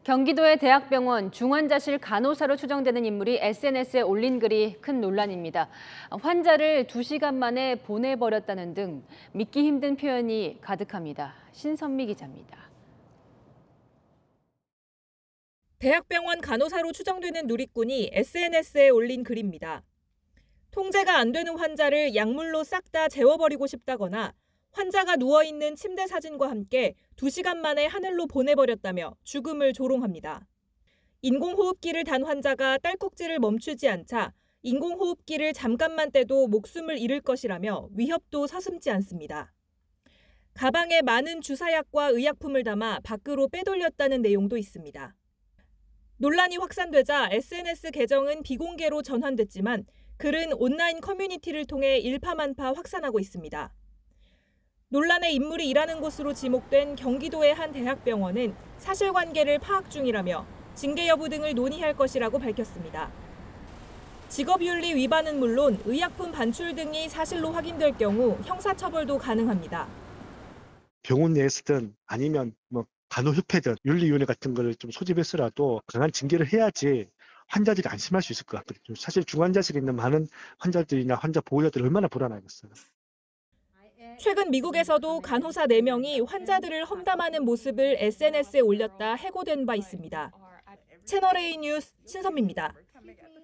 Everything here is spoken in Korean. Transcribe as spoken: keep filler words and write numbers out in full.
경기도의 대학병원 중환자실 간호사로 추정되는 인물이 에스엔에스에 올린 글이 큰 논란입니다. 환자를 두 시간 만에 보내버렸다는 등 믿기 힘든 표현이 가득합니다. 신선미 기자입니다. 대학병원 간호사로 추정되는 누리꾼이 에스엔에스에 올린 글입니다. 통제가 안 되는 환자를 약물로 싹 다 재워버리고 싶다거나 환자가 누워있는 침대 사진과 함께 두 시간 만에 하늘로 보내버렸다며 죽음을 조롱합니다. 인공호흡기를 단 환자가 딸꾹질을 멈추지 않자 인공호흡기를 잠깐만 떼도 목숨을 잃을 것이라며 위협도 서슴지 않습니다. 가방에 많은 주사약과 의약품을 담아 밖으로 빼돌렸다는 내용도 있습니다. 논란이 확산되자 에스엔에스 계정은 비공개로 전환됐지만 글은 온라인 커뮤니티를 통해 일파만파 확산하고 있습니다. 논란의 인물이 일하는 곳으로 지목된 경기도의 한 대학병원은 사실관계를 파악 중이라며 징계 여부 등을 논의할 것이라고 밝혔습니다. 직업윤리 위반은 물론 의약품 반출 등이 사실로 확인될 경우 형사처벌도 가능합니다. 병원 내에서든 아니면 뭐 간호협회든 윤리위원회 같은 거를 좀 소집해서라도 강한 징계를 해야지 환자들이 안심할 수 있을 것 같거든요. 사실 중환자실에 있는 많은 환자들이나 환자 보호자들이 얼마나 불안하겠어요. 최근 미국에서도 간호사 네 명이 환자들을 험담하는 모습을 에스엔에스에 올렸다 해고된 바 있습니다. 채널A 뉴스 신선미입니다.